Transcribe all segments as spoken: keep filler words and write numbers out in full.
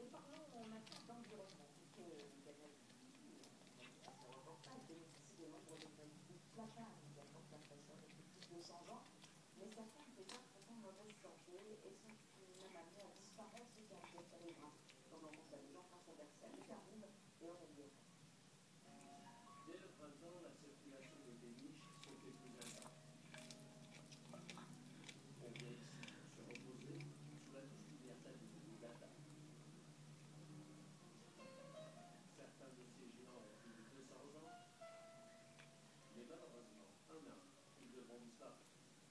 Et parlons maintenant d'environnement, puisque le canal du Midi, à ce reportage, bénéficie de nombreux eucalyptus placards également plantations depuis plus de cent ans, mais certains déjà sont en mauvaise santé et sont même amenés à disparaître si quelqu'un les bras, comme on pense à des enfants à Versailles, Caribe et on est bien. Dès le printemps, la circulation des péniches se fait plus intense. On vient ici se reposer sous la douce liberté de Bugata. Certains de ces géants ont plus de deux cents ans, mais malheureusement, un an, ils devront disparaître.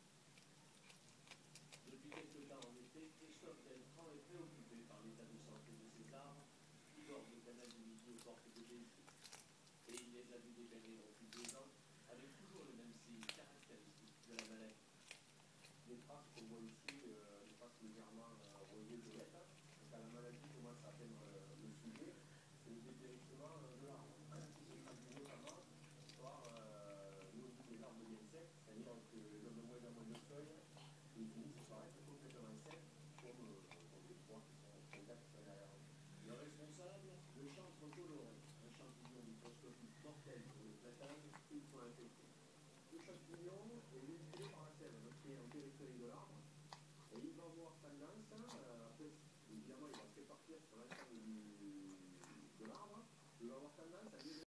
Depuis quelque temps, en effet, Christophe Deltran est préoccupé par l'état de santé de ces arbres qui bordent le canal du Midi aux portes de Belgique. Et il les a vus dépérir depuis deux ans, avec toujours le même signe caractéristique de la maladie. Les traces qu'on voit ici, euh, les traces légèrement euh, rosées violettes, hein, quand la maladie commence à atteindre euh, le sujet, c'est le dépérissement euh, de l'arbre, hein, qui se traduit notamment par euh, le bout des arbres deviennent secs, c'est-à-dire qu'ils donnent de moins en moins de feuilles et ils finissent par être complètement secs, comme, euh, comme les pois qui sont complètes qui sont derrière eux. Le responsable, le chanvre coloré, un champignon microscopique mortel pour le platane une fois infecté. Ce champignon est véhiculé par la sève, donc qui est en périphérie de l'arbre, et il va avoir tendance, euh, après, évidemment il va se répartir sur l'ensemble de l'arbre, il va avoir tendance à